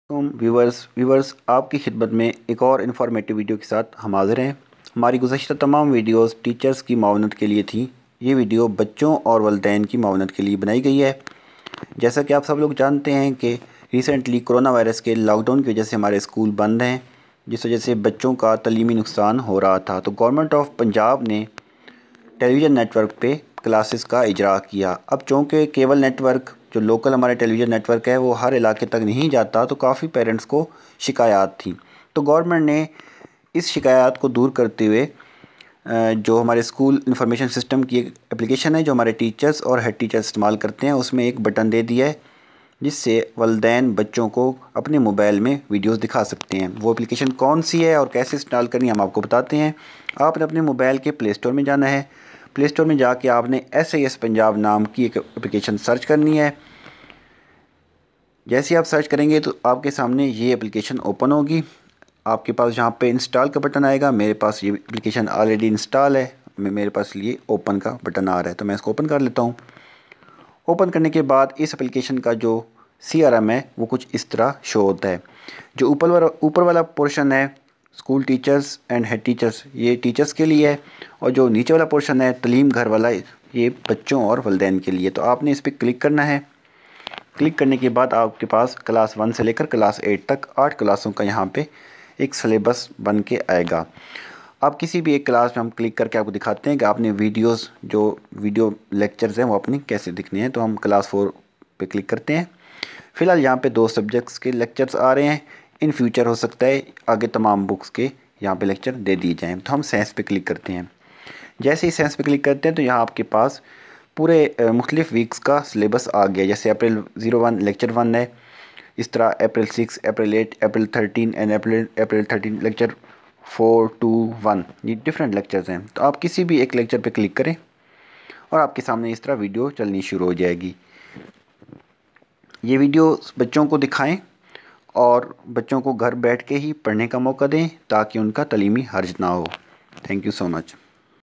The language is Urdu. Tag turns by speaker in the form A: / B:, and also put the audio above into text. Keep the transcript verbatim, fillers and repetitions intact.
A: تم ویورز ویورز آپ کی خدمت میں ایک اور انفارمیٹیو ویڈیو کے ساتھ ہم حاضر ہیں۔ ہماری گزشتہ تمام ویڈیوز ٹیچرز کی معاونت کے لیے تھیں۔ یہ ویڈیو بچوں اور والدین کی معاونت کے لیے بنائی گئی ہے۔ جیسا کہ آپ سب لوگ جانتے ہیں کہ ریسنٹلی کرونا وائرس کے لاک ڈاؤن کی وجہ سے ہمارے اسکول بند ہیں، جس وجہ سے بچوں کا تعلیمی نقصان ہو رہا تھا، تو گورنمنٹ آف پنجاب نے ٹیلی ویژن نیٹ ورک پہ کلاسز کا اجرا کیا۔ اب چونکہ کیبل نیٹ ورک جو لوکل ہمارے ٹیلی ویژن نیٹ ورک ہے وہ ہر علاقے تک نہیں جاتا، تو کافی پیرنٹس کو شکایات تھیں، تو گورنمنٹ نے اس شکایات کو دور کرتے ہوئے جو ہمارے اسکول انفارمیشن سسٹم کی ایک اپلیکیشن ہے جو ہمارے ٹیچرز اور ہیڈ ٹیچر استعمال کرتے ہیں، اس میں ایک بٹن دے دیا ہے جس سے والدین بچوں کو اپنے موبائل میں ویڈیوز دکھا سکتے ہیں۔ وہ اپلیکیشن کون سی ہے اور کیسے انسٹال کرنی ہے ہم آپ کو بتاتے ہیں۔ آپ نے اپنے موبائل کے پلے اسٹور میں جانا ہے۔ پلے اسٹور میں جا کے آپ نے ایس اے ایس پنجاب نام کی ایک اپلیکیشن سرچ کرنی ہے۔ جیسے آپ سرچ کریں گے تو آپ کے سامنے یہ اپلیکیشن اوپن ہوگی۔ آپ کے پاس یہاں پہ انسٹال کا بٹن آئے گا۔ میرے پاس یہ اپلیکیشن آلریڈی انسٹال ہے، میرے پاس یہ اوپن کا بٹن آ رہا ہے، تو میں اس کو اوپن کر لیتا ہوں۔ اوپن کرنے کے بعد اس اپلیکیشن کا جو سی آر ایم ہے وہ کچھ اس طرح شو ہوتا ہے۔ جو اوپر والا اوپر والا پورشن ہے school teachers and head teachers, یہ ٹیچرز کے لیے ہے، اور جو نیچے والا پورشن ہے تعلیم گھر والا، یہ بچوں اور والدین کے لیے۔ تو آپ نے اس پہ کلک کرنا ہے۔ کلک کرنے کے بعد آپ کے پاس کلاس ون سے لے کر کلاس ایٹ تک آٹھ کلاسوں کا یہاں پہ ایک سلیبس بن کے آئے گا۔ آپ کسی بھی ایک کلاس میں ہم کلک کر کے آپ کو دکھاتے ہیں کہ آپ نے ویڈیوز جو ویڈیو لیکچرز ہیں وہ اپنی کیسے دکھنے ہیں، تو ہم کلاس فور پہ کلک کرتے ہیں۔ فی الحال یہاں پہ دو سبجیکٹس کے لیکچرز آ رہے ہیں۔ ان فیوچر ہو سکتا ہے آگے تمام بکس کے یہاں پہ لیکچر دے دیے جائیں، تو ہم سائنس پہ کلک کرتے ہیں۔ جیسے ہی سائنس پہ کلک کرتے ہیں تو یہاں آپ کے پاس پورے مختلف ویکس کا سلیبس آ گیا، جیسے April zero one lecture one ہے، اس طرح April six, April eight, April thirteen and April April thirteen lecture four two one, یہ ڈفرینٹ لیکچرز ہیں۔ تو آپ کسی بھی ایک لیکچر پہ کلک کریں اور آپ کے سامنے اس طرح ویڈیو چلنی شروع ہو جائے گی۔ یہ ویڈیو بچوں کو دکھائیں اور بچوں کو گھر بیٹھ کے ہی پڑھنے کا موقع دیں تاکہ ان کا تعلیمی حرج نہ ہو۔ Thank you so much.